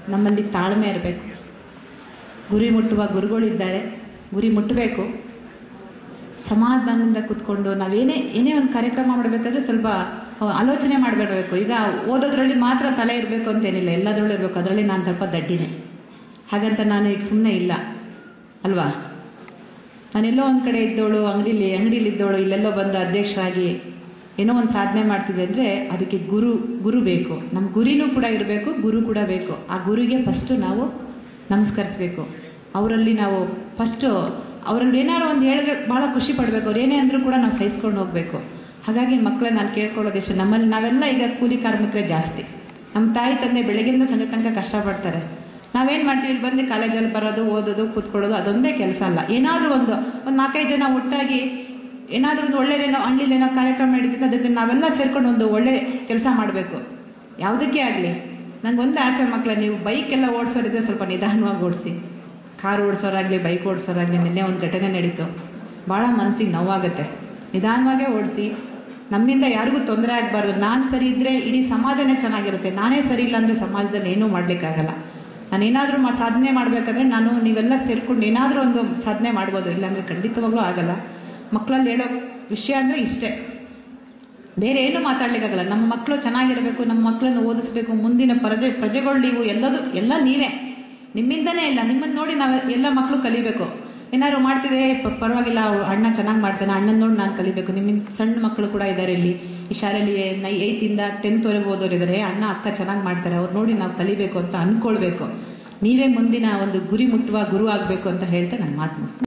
ನಮ್ಮಲ್ಲಿ ತಾಳ್ಮೆ ಇರಬೇಕು. ಗುರಿ ಮುಟ್ಟುವ ಗುರುಗಳಿದ್ದಾರೆ, ಗುರಿ ಮುಟ್ಟಬೇಕು. ಸಮಾಧಾನದಿಂದ ಕೂತ್ಕೊಂಡು ಏನೇ ಒಂದು ಕಾರ್ಯಕ್ರಮ ಮಾಡಬೇಕಾದ್ರೆ ಸ್ವಲ್ಪ ಆಲೋಚನೆ ಮಾಡಬೇಕು. ಈಗ ಓದೋದ್ರಲ್ಲಿ ಮಾತ್ರ ತಲೆ ಇರಬೇಕು ಅಂತೇನಿಲ್ಲ, ಎಲ್ಲದರಲ್ಲೂ ಇರಬೇಕು. ಅದರಲ್ಲಿ ನಾನು ಸ್ವಲ್ಪ ದಡ್ಡಿನೇ, ಹಾಗಂತ ನಾನು ಈಗ ಸುಮ್ಮನೆ ಇಲ್ಲ ಅಲ್ವಾ. ನಾನೆಲ್ಲೋ ಒಂದು ಕಡೆ ಇದ್ದವಳು, ಅಂಗಡಿಲಿದ್ದವಳು ಇಲ್ಲೆಲ್ಲೋ ಬಂದು ಅಧ್ಯಕ್ಷರಾಗಿ ಏನೋ ಒಂದು ಸಾಧನೆ ಮಾಡ್ತಿದ್ದೆ ಅಂದರೆ ಅದಕ್ಕೆ ಗುರು ಬೇಕು. ನಮ್ಮ ಗುರಿನೂ ಕೂಡ ಇರಬೇಕು, ಗುರು ಕೂಡ ಬೇಕು. ಆ ಗುರಿಗೆ ಫಸ್ಟು ನಾವು ನಮಸ್ಕರಿಸ್ಬೇಕು. ಅವರಲ್ಲಿ ನಾವು ಫಸ್ಟು ಅವರಲ್ಲಿ ಏನಾರು ಒಂದು ಹೇಳಿದ್ರೆ ಭಾಳ ಖುಷಿ ಪಡಬೇಕು. ಅವ್ರು ಏನೇ ಅಂದರೂ ಕೂಡ ನಾವು ಸಹಿಸ್ಕೊಂಡು ಹೋಗಬೇಕು. ಹಾಗಾಗಿ ಮಕ್ಕಳೇ ನಾನು ಕೇಳ್ಕೊಳ್ಳೋದಿಷ್ಟು, ನಮ್ಮಲ್ಲಿ ನಾವೆಲ್ಲ ಈಗ ಕೂಲಿ ಕಾರ್ಮಿಕರೇ ಜಾಸ್ತಿ. ನಮ್ಮ ತಾಯಿ ತಂದೆ ಬೆಳಗ್ಗಿಂದ ಸಂಜೆ ತನಕ ಕಷ್ಟಪಡ್ತಾರೆ. ನಾವೇನು ಮಾಡ್ತೀವಿ, ಇಲ್ಲಿ ಬಂದು ಕಾಲೇಜಲ್ಲಿ ಬರೋದು, ಓದೋದು, ಕೂತ್ಕೊಳ್ಳೋದು, ಅದೊಂದೇ ಕೆಲಸ ಅಲ್ಲ. ಏನಾದರೂ ಒಂದು 4-5 ಜನ ಒಟ್ಟಾಗಿ ಏನಾದರೂ ಒಂದು ಒಳ್ಳೆಯದೇನೋ ಹಳ್ಳಿಲೇನೋ ಕಾರ್ಯಕ್ರಮ ನಡೀತಿತ್ತು, ಅದಕ್ಕೆ ನಾವೆಲ್ಲ ಸೇರ್ಕೊಂಡು ಒಂದು ಒಳ್ಳೆ ಕೆಲಸ ಮಾಡಬೇಕು. ಯಾವುದಕ್ಕೆ ಆಗಲಿ. ನನಗೊಂದು ಆಸೆ ಮಕ್ಕಳೇ, ನೀವು ಬೈಕೆಲ್ಲ ಓಡಿಸೋರಿದ್ರೆ ಸ್ವಲ್ಪ ನಿಧಾನವಾಗಿ ಓಡಿಸಿ. ಕಾರ್ ಓಡಿಸೋರಾಗಲಿ, ಬೈಕ್ ಓಡಿಸೋರಾಗಲಿ. ನಿನ್ನೆ ಒಂದು ಘಟನೆ ನಡೀತು, ಭಾಳ ಮನಸ್ಸಿಗೆ ನೋವಾಗುತ್ತೆ. ನಿಧಾನವಾಗೇ ಓಡಿಸಿ. ನಮ್ಮಿಂದ ಯಾರಿಗೂ ತೊಂದರೆ ಆಗಬಾರ್ದು. ನಾನು ಸರಿ ಇದ್ದರೆ ಇಡೀ ಸಮಾಜನೇ ಚೆನ್ನಾಗಿರುತ್ತೆ. ನಾನೇ ಸರಿ ಇಲ್ಲ ಅಂದರೆ ಸಮಾಜದಲ್ಲಿ ಏನೂ ಮಾಡಲಿಕ್ಕಾಗಲ್ಲ. ನಾನೇನಾದರೂ ಸಾಧನೆ ಮಾಡಬೇಕಾದ್ರೆ ನೀವೆಲ್ಲ ಸೇರ್ಕೊಂಡು ಏನಾದರೂ ಒಂದು ಸಾಧನೆ ಮಾಡ್ಬೋದು, ಇಲ್ಲಾಂದರೆ ಖಂಡಿತವಾಗ್ಲೂ ಆಗಲ್ಲ. ಮಕ್ಕಳಲ್ಲಿ ಹೇಳೋ ವಿಷಯ ಅಂದರೆ ಇಷ್ಟೇ, ಬೇರೆ ಏನೂ ಮಾತಾಡ್ಲಿಕ್ಕಾಗಲ್ಲ. ನಮ್ಮ ಮಕ್ಕಳು ಚೆನ್ನಾಗಿರಬೇಕು, ನಮ್ಮ ಮಕ್ಕಳನ್ನು ಓದಿಸ್ಬೇಕು. ಮುಂದಿನ ಪ್ರಜೆಗಳು ನೀವು ಎಲ್ಲ ನೀವೇ, ನಿಮ್ಮಿಂದನೇ ಇಲ್ಲ. ನಿಮ್ಮನ್ನು ನೋಡಿ ನಾವು ಎಲ್ಲ ಮಕ್ಕಳು ಕಲಿಬೇಕು. ಏನಾದ್ರು ಮಾಡ್ತಿದ್ರೆ ಪರವಾಗಿಲ್ಲ, ಅಣ್ಣ ಚೆನ್ನಾಗಿ ಮಾಡ್ತಾನೆ, ಅಣ್ಣನ ನೋಡಿ ನಾನು ಕಲಿಬೇಕು. ನಿಮ್ಮಿಂದ ಸಣ್ಣ ಮಕ್ಕಳು ಕೂಡ ಇದ್ದಾರೆ ಇಲ್ಲಿ, ಈ ಶಾಲೆಯಲ್ಲಿ 8ರಿಂದ 10th ಓದೋರು ಇದ್ದಾರೆ. ಅಣ್ಣ ಅಕ್ಕ ಚೆನ್ನಾಗಿ ಮಾಡ್ತಾರೆ, ಅವ್ರು ನೋಡಿ ನಾವು ಕಲಿಬೇಕು ಅಂತ ಅಂದ್ಕೊಳ್ಬೇಕು. ನೀವೇ ಮುಂದಿನ ಒಂದು ಗುರಿ ಮುಟ್ಟುವ ಗುರು ಆಗಬೇಕು ಅಂತ ಹೇಳ್ತಾ ನಾನು ಮಾತು ಮುಗಿಸ್ತೀನಿ.